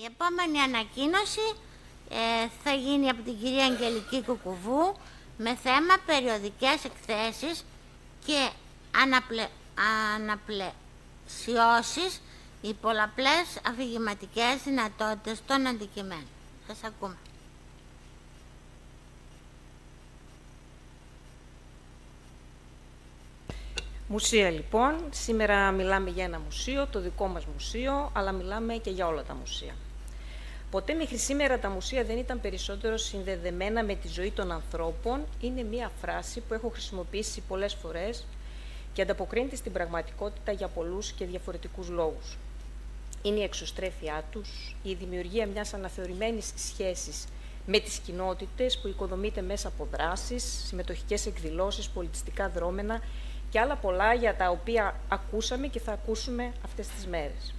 Η επόμενη ανακοίνωση θα γίνει από την κυρία Αγγελική Κουκουβού με θέμα περιοδικές εκθέσεις και αναπλαισιώσεις οι πολλαπλές αφηγηματικές δυνατότητες των αντικειμένων. Σας ακούμε. Μουσεία λοιπόν. Σήμερα μιλάμε για ένα μουσείο, το δικό μας μουσείο, αλλά μιλάμε και για όλα τα μουσεία. Ποτέ μέχρι σήμερα τα μουσεία δεν ήταν περισσότερο συνδεδεμένα με τη ζωή των ανθρώπων. Είναι μία φράση που έχω χρησιμοποιήσει πολλές φορές και ανταποκρίνεται στην πραγματικότητα για πολλούς και διαφορετικούς λόγους. Είναι η εξωστρέφειά τους, η δημιουργία μιας αναθεωρημένης σχέσης με τις κοινότητες που οικοδομείται μέσα από δράσεις, συμμετοχικές εκδηλώσεις, πολιτιστικά δρόμενα και άλλα πολλά για τα οποία ακούσαμε και θα ακούσουμε αυτές τις μέρες.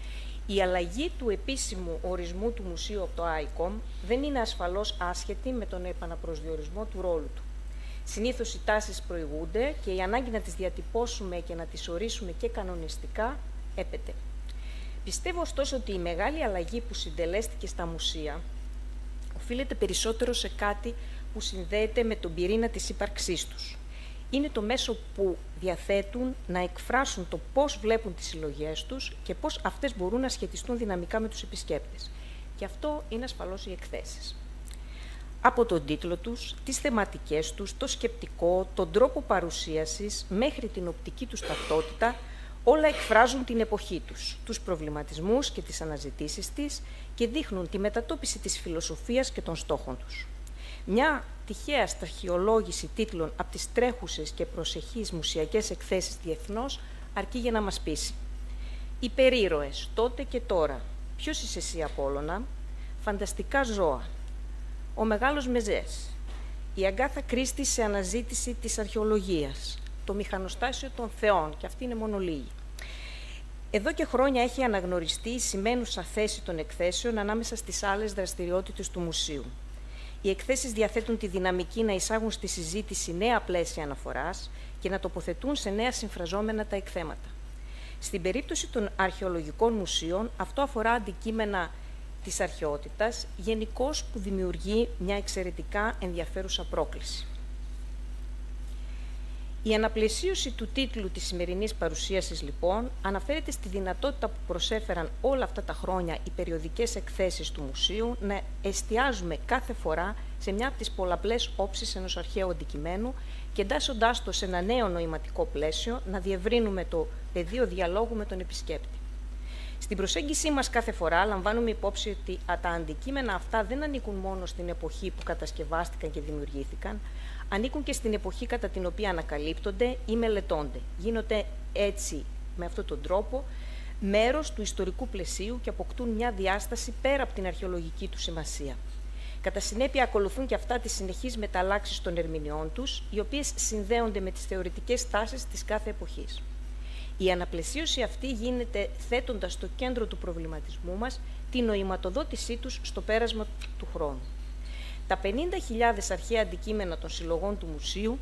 Η αλλαγή του επίσημου ορισμού του μουσείου από το ICOM δεν είναι ασφαλώς άσχετη με τον επαναπροσδιορισμό του ρόλου του. Συνήθως οι τάσεις προηγούνται και η ανάγκη να τις διατυπώσουμε και να τις ορίσουμε και κανονιστικά έπεται. Πιστεύω ωστόσο ότι η μεγάλη αλλαγή που συντελέστηκε στα μουσεία οφείλεται περισσότερο σε κάτι που συνδέεται με τον πυρήνα της ύπαρξής τους. Είναι το μέσο που διαθέτουν να εκφράσουν το πώς βλέπουν τις συλλογές τους και πώς αυτές μπορούν να σχετιστούν δυναμικά με τους επισκέπτες. Και αυτό είναι ασφαλώς οι εκθέσεις. Από τον τίτλο τους, τις θεματικές τους, το σκεπτικό, τον τρόπο παρουσίασης, μέχρι την οπτική τους ταυτότητα, όλα εκφράζουν την εποχή τους, τους προβληματισμούς και τις αναζητήσεις της και δείχνουν τη μετατόπιση της φιλοσοφίας και των στόχων τους. Μια τυχαία σταχυολόγηση τίτλων από τις τρέχουσες και προσεχείς μουσιακές εκθέσεις διεθνώς αρκεί για να μας πείσει. Υπερήρωες, τότε και τώρα. Ποιος είσαι εσύ, Απόλλωνα? Φανταστικά ζώα. Ο Μεγάλος Μεζές. Η Αγκάθα Κρίστη σε αναζήτηση της αρχαιολογίας. Το μηχανοστάσιο των θεών, και αυτή είναι μόνο λίγη. Εδώ και χρόνια έχει αναγνωριστεί η σημαίνουσα θέση των εκθέσεων ανάμεσα στις άλλες δραστηριότητες του μουσείου. Οι εκθέσεις διαθέτουν τη δυναμική να εισάγουν στη συζήτηση νέα πλαίσια αναφοράς και να τοποθετούν σε νέα συμφραζόμενα τα εκθέματα. Στην περίπτωση των αρχαιολογικών μουσείων, αυτό αφορά αντικείμενα της αρχαιότητας, γενικώς που δημιουργεί μια εξαιρετικά ενδιαφέρουσα πρόκληση. Η αναπλαισίωση του τίτλου της σημερινής παρουσίασης, λοιπόν, αναφέρεται στη δυνατότητα που προσέφεραν όλα αυτά τα χρόνια οι περιοδικές εκθέσεις του μουσείου να εστιάζουμε κάθε φορά σε μια από τις πολλαπλές όψεις ενός αρχαίου αντικειμένου και εντάσσοντάς το σε ένα νέο νοηματικό πλαίσιο να διευρύνουμε το πεδίο διαλόγου με τον επισκέπτη. Στην προσέγγιση μας κάθε φορά λαμβάνουμε υπόψη ότι τα αντικείμενα αυτά δεν ανήκουν μόνο στην εποχή που κατασκευάστηκαν και δημιουργήθηκαν, ανήκουν και στην εποχή κατά την οποία ανακαλύπτονται ή μελετώνται. Γίνονται έτσι, με αυτόν τον τρόπο, μέρος του ιστορικού πλαισίου και αποκτούν μια διάσταση πέρα από την αρχαιολογική του σημασία. Κατά συνέπεια, ακολουθούν και αυτά τις συνεχείς μεταλλάξεις των ερμηνεών τους, οι οποίες συνδέονται με τις θεωρητικές τάσεις της κάθε εποχής. Η αναπλαισίωση αυτή γίνεται θέτοντας στο κέντρο του προβληματισμού μας τη νοηματοδότησή τους στο πέρασμα του χρόνου. Τα 50.000 αρχαία αντικείμενα των συλλογών του μουσείου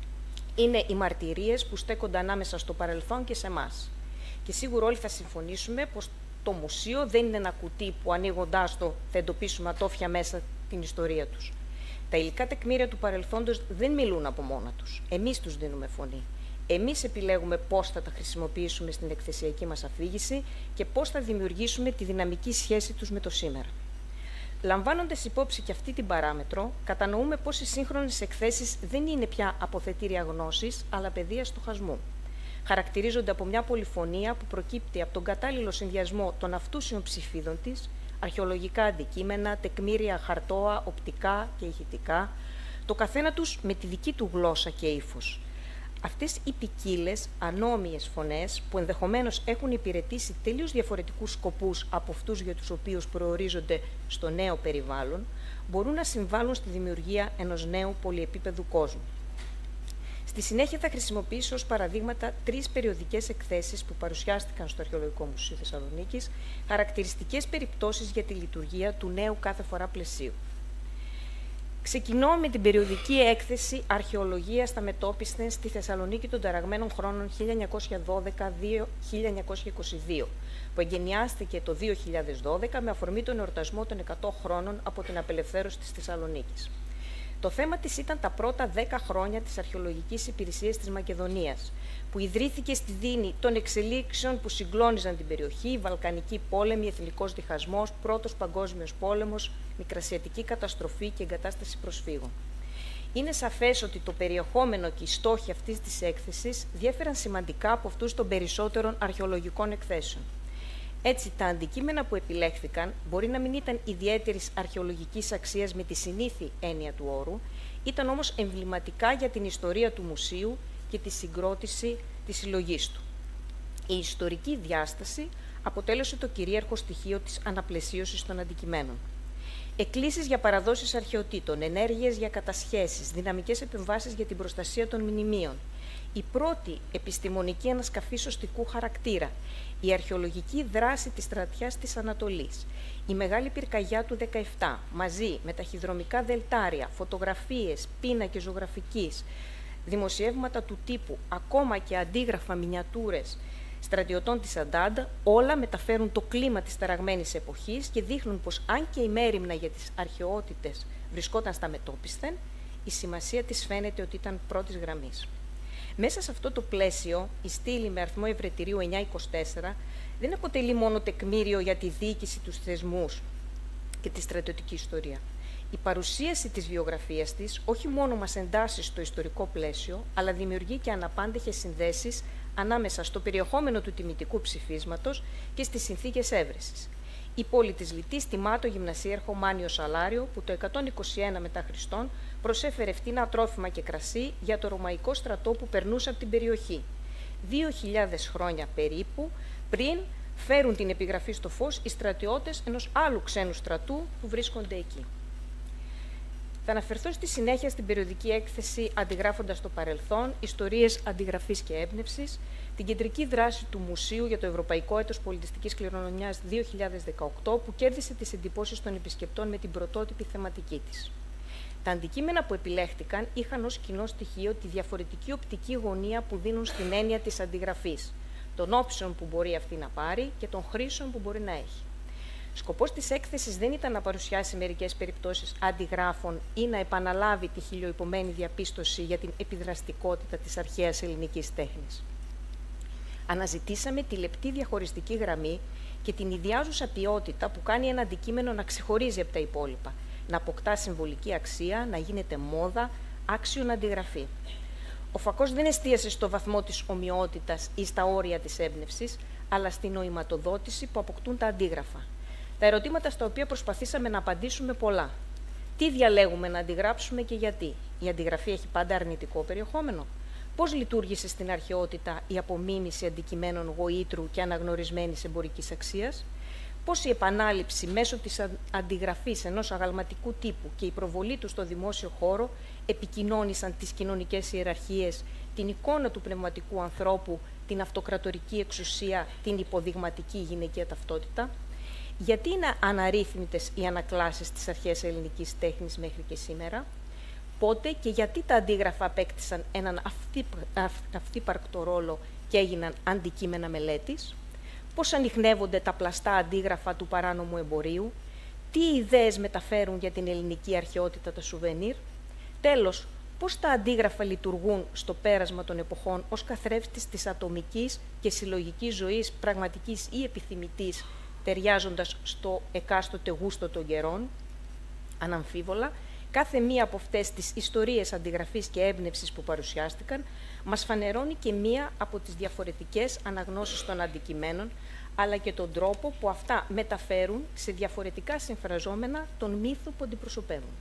είναι οι μαρτυρίες που στέκονται ανάμεσα στο παρελθόν και σε εμάς. Και σίγουρα όλοι θα συμφωνήσουμε πως το μουσείο δεν είναι ένα κουτί που ανοίγοντάς το θα εντοπίσουμε ατόφια μέσα την ιστορία τους. Τα υλικά τεκμήρια του παρελθόντος δεν μιλούν από μόνα τους. Εμείς τους δίνουμε φωνή. Εμείς επιλέγουμε πώς θα τα χρησιμοποιήσουμε στην εκθεσιακή μας αφήγηση και πώς θα δημιουργήσουμε τη δυναμική σχέση τους με το σήμερα. Λαμβάνοντας υπόψη και αυτή την παράμετρο, κατανοούμε πως οι σύγχρονες εκθέσεις δεν είναι πια αποθετήρια γνώσης, αλλά πεδία στοχασμού. Χαρακτηρίζονται από μια πολυφωνία που προκύπτει από τον κατάλληλο συνδυασμό των αυτούσιων ψηφίδων της, αρχαιολογικά αντικείμενα, τεκμήρια χαρτόα, οπτικά και ηχητικά, το καθένα τους με τη δική του γλώσσα και ύφος. Αυτές οι ποικίλες, ανώμοιες φωνές, που ενδεχομένως έχουν υπηρετήσει τελείως διαφορετικούς σκοπούς από αυτούς για τους οποίους προορίζονται στο νέο περιβάλλον, μπορούν να συμβάλλουν στη δημιουργία ενός νέου πολυεπίπεδου κόσμου. Στη συνέχεια θα χρησιμοποιήσω ως παραδείγματα 3 περιοδικές εκθέσεις που παρουσιάστηκαν στο Αρχαιολογικό Μουσείο Θεσσαλονίκης, χαρακτηριστικές περιπτώσεις για τη λειτουργία του νέου κάθε φορά πλαισίου. Ξεκινώ με την περιοδική έκθεση «Αρχαιολογία στα μετόπισθεν» στη Θεσσαλονίκη των ταραγμένων χρόνων 1912-1922, που εγκαινιάστηκε το 2012 με αφορμή τον εορτασμό των 100 χρόνων από την απελευθέρωση της Θεσσαλονίκης. Το θέμα της ήταν τα πρώτα 10 χρόνια της αρχαιολογικής υπηρεσίας της Μακεδονίας, που ιδρύθηκε στη δίνη των εξελίξεων που συγκλώνιζαν την περιοχή, Βαλκανική πόλεμη, εθνικός διχασμός, Πρώτος Παγκόσμιος Πόλεμος, Μικρασιατική καταστροφή και εγκατάσταση προσφύγων. Είναι σαφές ότι το περιεχόμενο και οι στόχοι αυτής της έκθεσης διέφεραν σημαντικά από αυτούς των περισσότερων αρχαιολογικών εκθέσεων. Έτσι, τα αντικείμενα που επιλέχθηκαν μπορεί να μην ήταν ιδιαίτερης αρχαιολογικής αξίας με τη συνήθη έννοια του όρου, ήταν όμως εμβληματικά για την ιστορία του μουσείου και τη συγκρότηση της συλλογής του. Η ιστορική διάσταση αποτέλεσε το κυρίαρχο στοιχείο της αναπλαισίωσης των αντικειμένων. Εκκλήσεις για παραδόσεις αρχαιοτήτων, ενέργειες για κατασχέσεις, δυναμικές επεμβάσεις για την προστασία των μνημείων, η πρώτη επιστημονική ανασκαφή σωστικού χαρακτήρα, η αρχαιολογική δράση της στρατιάς της Ανατολής, η Μεγάλη Πυρκαγιά του 17, μαζί με ταχυδρομικά δελτάρια, φωτογραφίες, πίνακες ζωγραφικής, δημοσιεύματα του τύπου, ακόμα και αντίγραφα μινιατούρες στρατιωτών της Αντάντα, όλα μεταφέρουν το κλίμα της ταραγμένης εποχής και δείχνουν πως αν και η μέριμνα για τις αρχαιότητες βρισκόταν στα μετόπισθεν, η σημασία της φαίνεται ότι ήταν πρώτης γραμμής. Μέσα σε αυτό το πλαίσιο, η στήλη με αριθμό ευρετηρίου 924 δεν αποτελεί μόνο τεκμήριο για τη διοίκηση τους θεσμούς και τη στρατιωτική ιστορία. Η παρουσίαση της βιογραφίας της όχι μόνο μας εντάσσει στο ιστορικό πλαίσιο, αλλά δημιουργεί και αναπάντεχες συνδέσεις ανάμεσα στο περιεχόμενο του τιμητικού ψηφίσματος και στις συνθήκες έβρεσης. Η πόλη της Λιτής τιμά το γυμνασίαρχο Μάνιο Σαλάριο, που το 121 μετά Χριστόν προσέφερε φτηνά τρόφιμα και κρασί για το ρωμαϊκό στρατό που περνούσε από την περιοχή. 2.000 χρόνια περίπου πριν φέρουν την επιγραφή στο φως οι στρατιώτες ενός άλλου ξένου στρατού που βρίσκονται εκεί. Θα αναφερθώ στη συνέχεια στην περιοδική έκθεση «Αντιγράφοντας το παρελθόν, ιστορίες αντιγραφής και έμπνευσης», την κεντρική δράση του Μουσείου για το Ευρωπαϊκό Έτος Πολιτιστικής Κληρονομιάς 2018, που κέρδισε τις εντυπώσεις των επισκεπτών με την πρωτότυπη θεματική της. Τα αντικείμενα που επιλέχτηκαν είχαν ως κοινό στοιχείο τη διαφορετική οπτική γωνία που δίνουν στην έννοια της αντιγραφής, των όψεων που μπορεί αυτή να πάρει και των χρήσεων που μπορεί να έχει. Σκοπός της έκθεσης δεν ήταν να παρουσιάσει μερικές περιπτώσεις αντιγράφων ή να επαναλάβει τη χιλιοϊπωμένη διαπίστωση για την επιδραστικότητα της αρχαίας ελληνικής τέχνης. Αναζητήσαμε τη λεπτή διαχωριστική γραμμή και την ιδιάζουσα ποιότητα που κάνει ένα αντικείμενο να ξεχωρίζει από τα υπόλοιπα, να αποκτά συμβολική αξία, να γίνεται μόδα, άξιο να αντιγραφεί. Ο φακός δεν εστίασε στο βαθμό της ομοιότητας ή στα όρια της έμπνευσης, αλλά στην νοηματοδότηση που αποκτούν τα αντίγραφα. Τα ερωτήματα στα οποία προσπαθήσαμε να απαντήσουμε πολλά. Τι διαλέγουμε να αντιγράψουμε και γιατί? Η αντιγραφή έχει πάντα αρνητικό περιεχόμενο? Πώς λειτουργήσε στην αρχαιότητα η απομίμηση αντικειμένων γοήτρου και αναγνωρισμένης εμπορικής αξίας? Πώς η επανάληψη μέσω της αντιγραφής ενός αγαλματικού τύπου και η προβολή του στο δημόσιο χώρο επικοινώνησαν τις κοινωνικές ιεραρχίες, την εικόνα του πνευματικού ανθρώπου, την αυτοκρατορική εξουσία, την υποδειγματική γυναικεία ταυτότητα? Γιατί είναι αναρρύθμιτες οι ανακλάσεις της αρχαίας ελληνικής τέχνης μέχρι και σήμερα? Πότε και γιατί τα αντίγραφα απέκτησαν έναν αυτύπαρκτο ρόλο και έγιναν αντικείμενα μελέτης? Πώς ανιχνεύονται τα πλαστά αντίγραφα του παράνομου εμπορίου? Τι ιδέες μεταφέρουν για την ελληνική αρχαιότητα τα σουβενίρ? Τέλος, πώς τα αντίγραφα λειτουργούν στο πέρασμα των εποχών ως καθρέφτης της ατομικής και συλλογικής ζωής, πραγματικής ή επιθυμητής, ταιριάζοντας στο εκάστοτε γούστο των καιρών? Αναμφίβολα, κάθε μία από αυτές τις ιστορίες αντιγραφής και έμπνευσης που παρουσιάστηκαν μας φανερώνει και μία από τις διαφορετικές αναγνώσεις των αντικειμένων, αλλά και τον τρόπο που αυτά μεταφέρουν σε διαφορετικά συμφραζόμενα τον μύθο που αντιπροσωπεύουν.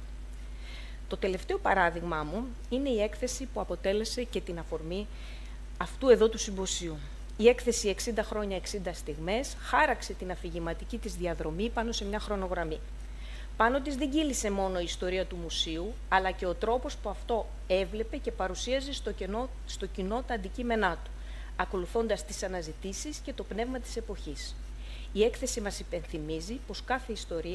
Το τελευταίο παράδειγμά μου είναι η έκθεση που αποτέλεσε και την αφορμή αυτού εδώ του συμποσίου. Η έκθεση 60 χρόνια 60 στιγμές χάραξε την αφηγηματική της διαδρομή πάνω σε μια χρονογραμμή. Πάνω της δεν κύλησε μόνο η ιστορία του μουσείου, αλλά και ο τρόπος που αυτό έβλεπε και παρουσίαζε στο κοινό τα αντικείμενά του, ακολουθώντας τις αναζητήσεις και το πνεύμα της εποχής. Η έκθεση μας υπενθυμίζει πως κάθε ιστορία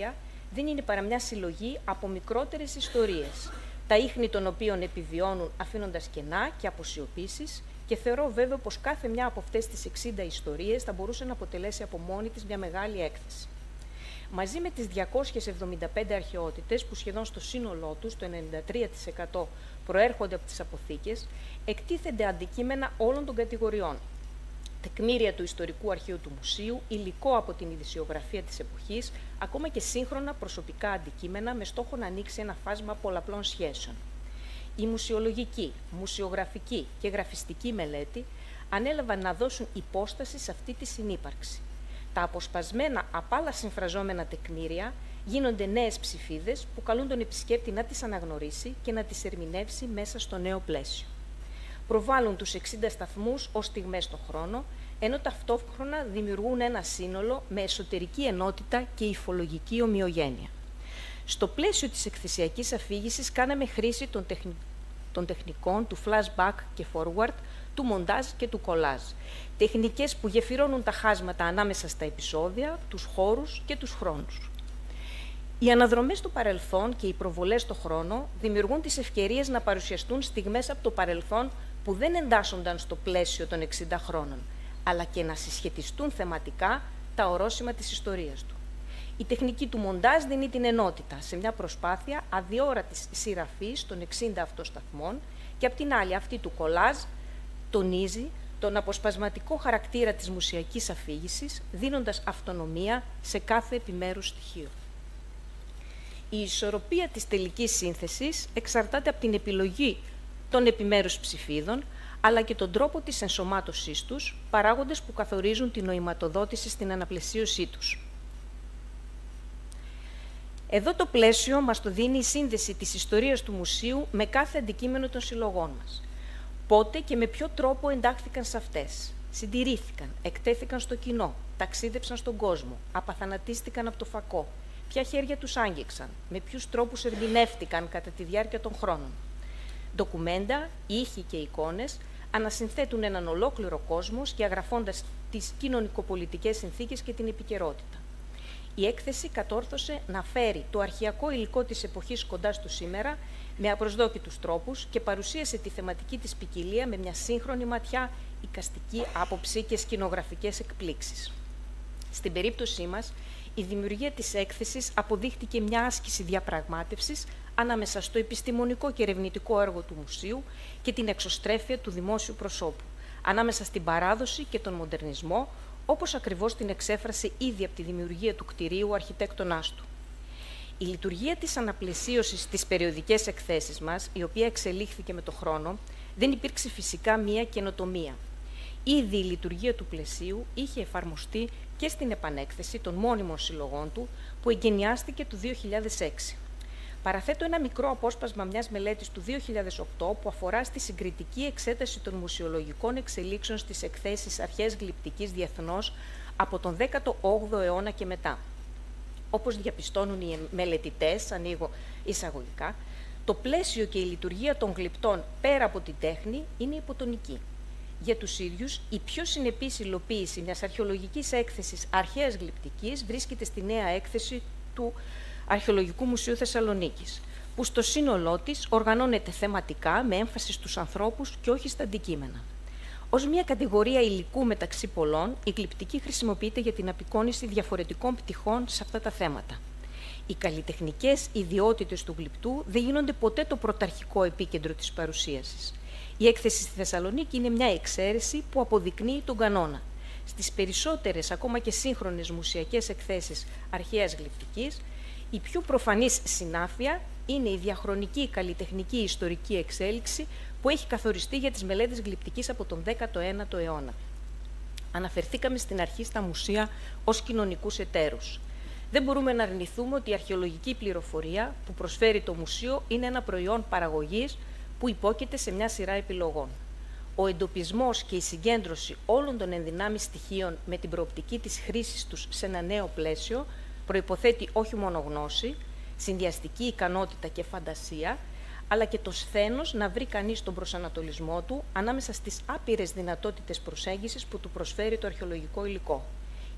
δεν είναι παρά μια συλλογή από μικρότερες ιστορίες, τα ίχνη των οποίων επιβιώνουν αφήνοντας κενά και αποσιωπήσεις, και θεωρώ βέβαιο πως κάθε μια από αυτές τις 60 ιστορίες θα μπορούσε να αποτελέσει από μόνη της μια μεγάλη έκθεση. Μαζί με τις 275 αρχαιότητες που σχεδόν στο σύνολό τους, το 93% προέρχονται από τις αποθήκες, εκτίθενται αντικείμενα όλων των κατηγοριών. Τεκμήρια του ιστορικού αρχείου του μουσείου, υλικό από την ειδησιογραφία της εποχής, ακόμα και σύγχρονα προσωπικά αντικείμενα με στόχο να ανοίξει ένα φάσμα πολλαπλών σχέσεων. Η μουσεολογική, μουσεογραφική και γραφιστική μελέτη ανέλαβαν να δώσουν υπόσταση σε αυτή τη συνύπαρξη. Τα αποσπασμένα απ' άλλα συμφραζόμενα τεκμήρια γίνονται νέες ψηφίδες που καλούν τον επισκέπτη να τις αναγνωρίσει και να τις ερμηνεύσει μέσα στο νέο πλαίσιο. Προβάλλουν τους 60 σταθμούς ως στιγμές στον χρόνο, ενώ ταυτόχρονα δημιουργούν ένα σύνολο με εσωτερική ενότητα και υφολογική ομοιογένεια. Στο πλαίσιο της εκθεσιακής αφήγησης κάναμε χρήση των τεχνικών του flashback και forward, του μοντάζ και του κολάζ. Τεχνικές που γεφυρώνουν τα χάσματα ανάμεσα στα επεισόδια, τους χώρους και τους χρόνους. Οι αναδρομές στο παρελθόν και οι προβολές στο χρόνο δημιουργούν τις ευκαιρίες να παρουσιαστούν στιγμές από το παρελθόν που δεν εντάσσονταν στο πλαίσιο των 60 χρόνων, αλλά και να συσχετιστούν θεματικά τα ορόσημα της ιστορίας του. Η τεχνική του μοντάζ δίνει την ενότητα σε μια προσπάθεια αδιόρατης σειραφής των 60 αυτών σταθμών και απ' την άλλη αυτή του κολάζ τονίζει τον αποσπασματικό χαρακτήρα της μουσιακής αφήγησης, δίνοντας αυτονομία σε κάθε επιμέρους στοιχείο. Η ισορροπία της τελικής σύνθεσης εξαρτάται από την επιλογή των επιμέρους ψηφίδων, αλλά και τον τρόπο της ενσωμάτωσής τους, παράγοντες που καθορίζουν την νοηματοδότηση στην αναπλαισίωσή τους. Εδώ το πλαίσιο μας το δίνει η σύνδεση της ιστορίας του μουσείου με κάθε αντικείμενο των συλλογών μας. Πότε και με ποιο τρόπο εντάχθηκαν σε αυτές, συντηρήθηκαν, εκτέθηκαν στο κοινό, ταξίδεψαν στον κόσμο, απαθανατίστηκαν από το φακό, ποια χέρια τους άγγιξαν, με ποιους τρόπους ερμηνεύτηκαν κατά τη διάρκεια των χρόνων. Ντοκουμέντα, ήχοι και εικόνες ανασυνθέτουν έναν ολόκληρο κόσμο σκιαγραφώντας τις κοινωνικοπολιτικές συνθήκες και την επικαιρότητα. Η έκθεση κατόρθωσε να φέρει το αρχαιακό υλικό της εποχής κοντά στο σήμερα με απροσδόκητους τρόπους και παρουσίασε τη θεματική της ποικιλία με μια σύγχρονη ματιά, εικαστική άποψη και σκηνογραφικές εκπλήξεις. Στην περίπτωσή μας, η δημιουργία της έκθεσης αποδείχτηκε μια άσκηση διαπραγμάτευσης ανάμεσα στο επιστημονικό και ερευνητικό έργο του μουσείου και την εξωστρέφεια του δημόσιου προσώπου, ανάμεσα στην παράδοση και τον μοντερνισμό, όπως ακριβώς την εξέφρασε ήδη από τη δημιουργία του κτηρίου ο αρχιτέκτονάς του. Η λειτουργία της αναπλαισίωσης στις περιοδικές εκθέσεις μας, η οποία εξελίχθηκε με το χρόνο, δεν υπήρξε φυσικά μία καινοτομία. Ήδη η λειτουργία του πλαισίου είχε εφαρμοστεί και στην επανέκθεση των μόνιμων συλλογών του, που εγκαινιάστηκε το 2006. Παραθέτω ένα μικρό απόσπασμα μιας μελέτης του 2008 που αφορά στη συγκριτική εξέταση των μουσεολογικών εξελίξεων στις εκθέσεις αρχαίας γλυπτικής διεθνώς από τον 18ο αιώνα και μετά. Όπως διαπιστώνουν οι μελετητές, ανοίγω εισαγωγικά, το πλαίσιο και η λειτουργία των γλυπτών πέρα από την τέχνη είναι υποτονική. Για τους ίδιους, η πιο συνεπής υλοποίηση μιας αρχαιολογικής έκθεσης αρχαίας γλυπτικής βρίσκεται στη νέα έκθεση του Αρχαιολογικού Μουσείου Θεσσαλονίκης, που στο σύνολό της οργανώνεται θεματικά με έμφαση στους ανθρώπους και όχι στα αντικείμενα. Ως μια κατηγορία υλικού μεταξύ πολλών, η γλυπτική χρησιμοποιείται για την απεικόνιση διαφορετικών πτυχών σε αυτά τα θέματα. Οι καλλιτεχνικές ιδιότητες του γλυπτού δεν γίνονται ποτέ το πρωταρχικό επίκεντρο της παρουσίασης. Η έκθεση στη Θεσσαλονίκη είναι μια εξαίρεση που αποδεικνύει τον κανόνα. Στις περισσότερες, ακόμα και σύγχρονες μουσιακές εκθέσεις αρχαίας γλυπτικής, η πιο προφανής συνάφεια είναι η διαχρονική καλλιτεχνική ιστορική εξέλιξη που έχει καθοριστεί για τις μελέτες γλυπτικής από τον 19ο αιώνα. Αναφερθήκαμε στην αρχή στα μουσεία ως κοινωνικούς εταίρους. Δεν μπορούμε να αρνηθούμε ότι η αρχαιολογική πληροφορία που προσφέρει το μουσείο είναι ένα προϊόν παραγωγής που υπόκειται σε μια σειρά επιλογών. Ο εντοπισμός και η συγκέντρωση όλων των ενδυνάμει στοιχείων με την προοπτική της χρήσης τους σε ένα νέο πλαίσιο προϋποθέτει όχι μόνο γνώση, συνδυαστική ικανότητα και φαντασία, αλλά και το σθένος να βρει κανείς τον προσανατολισμό του ανάμεσα στις άπειρες δυνατότητες προσέγγισης που του προσφέρει το αρχαιολογικό υλικό.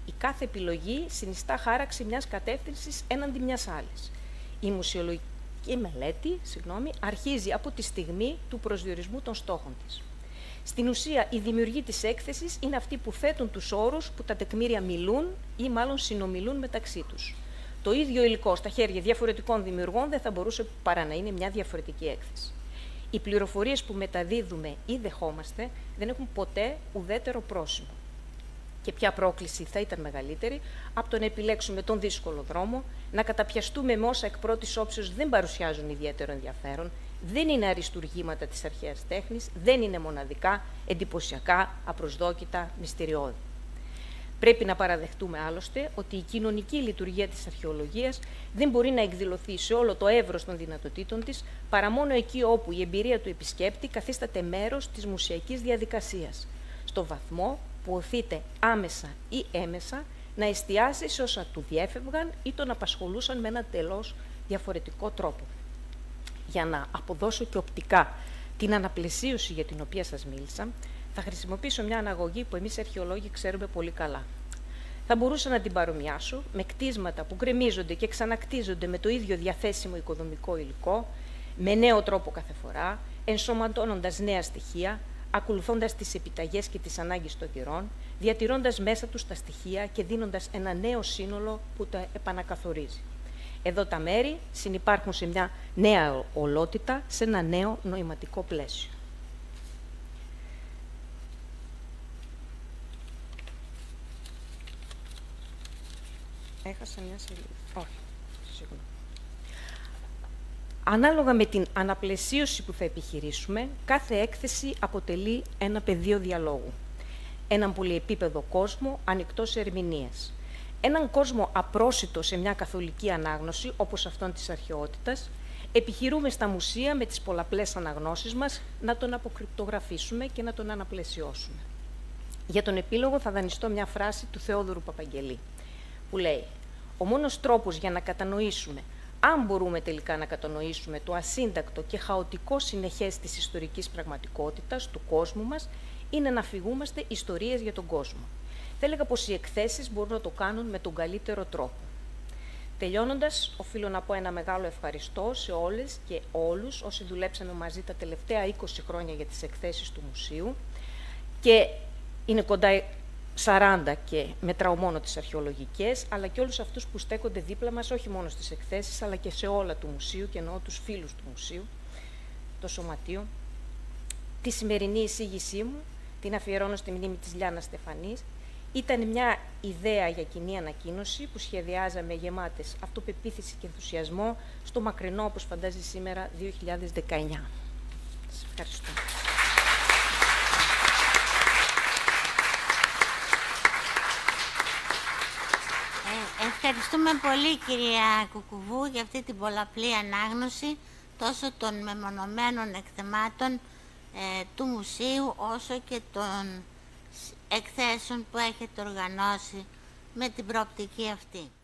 Η κάθε επιλογή συνιστά χάραξη μιας κατεύθυνσης έναντι μιας άλλης. Η μουσιολογική μελέτη, αρχίζει από τη στιγμή του προσδιορισμού των στόχων της. Στην ουσία, οι δημιουργοί της έκθεσης είναι αυτοί που θέτουν τους όρους που τα τεκμήρια μιλούν ή μάλλον συνομιλούν μεταξύ τους. Το ίδιο υλικό στα χέρια διαφορετικών δημιουργών δεν θα μπορούσε παρά να είναι μια διαφορετική έκθεση. Οι πληροφορίες που μεταδίδουμε ή δεχόμαστε δεν έχουν ποτέ ουδέτερο πρόσημο. Και ποια πρόκληση θα ήταν μεγαλύτερη από το να επιλέξουμε τον δύσκολο δρόμο, να καταπιαστούμε με όσα εκ πρώτης όψεως δεν παρουσιάζουν ιδιαίτερο ενδιαφέρον, δεν είναι αριστουργήματα της αρχαίας τέχνης, δεν είναι μοναδικά, εντυπωσιακά, απροσδόκητα, μυστηριώδη. Πρέπει να παραδεχτούμε άλλωστε ότι η κοινωνική λειτουργία της αρχαιολογίας δεν μπορεί να εκδηλωθεί σε όλο το εύρος των δυνατοτήτων της, παρά μόνο εκεί όπου η εμπειρία του επισκέπτη καθίσταται μέρος της μουσιακής διαδικασίας, στο βαθμό που οθείται άμεσα ή έμεσα να εστιάσει σε όσα του διέφευγαν ή τον απασχολούσαν με ένα τελώς διαφορετικό τρόπο. Για να αποδώσω και οπτικά την αναπλαισίωση για την οποία σας μίλησα, θα χρησιμοποιήσω μια αναγωγή που εμείς αρχαιολόγοι ξέρουμε πολύ καλά. Θα μπορούσα να την παρομοιάσω με κτίσματα που γκρεμίζονται και ξανακτίζονται με το ίδιο διαθέσιμο οικοδομικό υλικό, με νέο τρόπο κάθε φορά, ενσωματώνοντας νέα στοιχεία, ακολουθώντας τις επιταγές και τις ανάγκες των καιρών, διατηρώντας μέσα τους τα στοιχεία και δίνοντας ένα νέο σύνολο που τα επανακαθορίζει. Εδώ τα μέρη συνυπάρχουν σε μια νέα ολότητα, σε ένα νέο νοηματικό πλαίσιο. Έχασα μια σελίδα. Όχι, συγγνώμη. Ανάλογα με την αναπλαισίωση που θα επιχειρήσουμε, κάθε έκθεση αποτελεί ένα πεδίο διαλόγου. Έναν πολυεπίπεδο κόσμο ανοιχτό σε ερμηνείες. Έναν κόσμο απρόσιτο σε μια καθολική ανάγνωση, όπως αυτόν της αρχαιότητας, επιχειρούμε στα μουσεία με τις πολλαπλές αναγνώσεις μας να τον αποκρυπτογραφήσουμε και να τον αναπλαισιώσουμε. Για τον επίλογο θα δανειστώ μια φράση του Θεόδωρου Παπαγγελή, που λέει «Ο μόνος τρόπος για να κατανοήσουμε, αν μπορούμε τελικά να κατανοήσουμε το ασύντακτο και χαοτικό συνεχές της ιστορικής πραγματικότητας του κόσμου μας, είναι να φυγούμαστε ιστορίες για τον κόσμο». Θα έλεγα πως οι εκθέσεις μπορούν να το κάνουν με τον καλύτερο τρόπο. Τελειώνοντας, οφείλω να πω ένα μεγάλο ευχαριστώ σε όλες και όλους όσοι δουλέψαμε μαζί τα τελευταία 20 χρόνια για τις εκθέσεις του Μουσείου και είναι κοντά 40 και μετράω μόνο τις αρχαιολογικές, αλλά και όλους αυτούς που στέκονται δίπλα μας, όχι μόνο στις εκθέσεις, αλλά και σε όλα του Μουσείου, και εννοώ τους φίλους του Μουσείου, το Σωματείο. Τη σημερινή εισήγησή μου την αφιερώνω στη μνήμη της Λιάννας Στεφανής. Ήταν μια ιδέα για κοινή ανακοίνωση που σχεδιάζαμε γεμάτες αυτοπεποίθηση και ενθουσιασμό στο μακρινό, όπως φαντάζει σήμερα, 2019. Σας ευχαριστώ. Ευχαριστούμε πολύ, κυρία Κουκουβού, για αυτή την πολλαπλή ανάγνωση τόσο των μεμονωμένων εκθεμάτων του Μουσείου, όσο και των εκθέσεων που έχετε οργανώσει με την προοπτική αυτή.